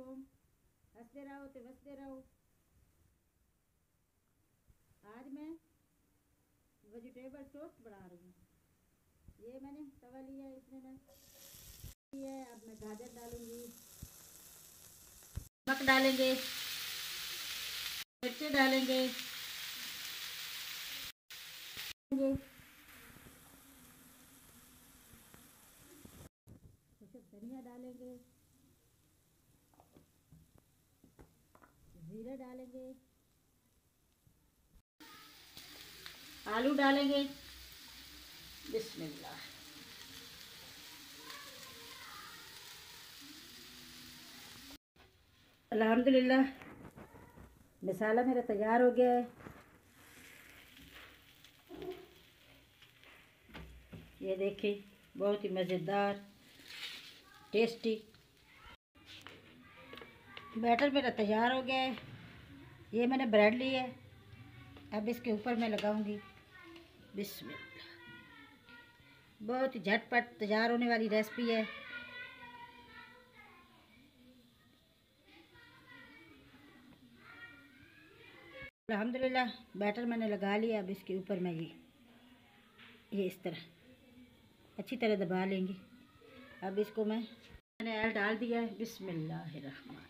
वालेकुम। हंसते रहो तो बसते रहो। आज मैं वेजिटेबल टोस्ट बना रही हूँ। ये मैंने तवा लिया है, इसमें मैं अब मैं गाजर डालूंगी, नमक डालेंगे, मिर्ची डालेंगे, धनिया डालेंगे, जीरा डालेंगे, आलू डालेंगे। बिस्मिल्लाह। अल्हम्दुलिल्लाह, मसाला मेरा तैयार हो गया है। ये देखिए, बहुत ही मज़ेदार टेस्टी बैटर मेरा तैयार हो गया है। ये मैंने ब्रेड ली है, अब इसके ऊपर मैं लगाऊंगी। बिस्मिल्लाह। बहुत ही झटपट तैयार होने वाली रेसिपी है। अल्हम्दुलिल्लाह, बैटर मैंने लगा लिया। अब इसके ऊपर मैं ये इस तरह अच्छी तरह दबा लेंगे। अब इसको मैंने ऑयल डाल दिया है। बिस्मिल्लाहिर्रहमान।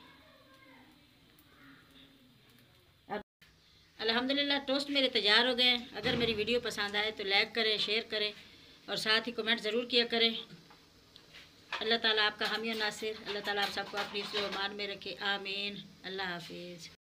अब अल्हम्दुलिल्लाह टोस्ट मेरे तैयार हो गए हैं। अगर मेरी वीडियो पसंद आए तो लाइक करें, शेयर करें और साथ ही कमेंट ज़रूर किया करें। अल्लाह ताला आपका हामी और नासिर। अल्लाह ताला आप सबको अपनी हिफ्ज़-ओ-अमान में रखे। आमीन। अल्लाह हाफिज़।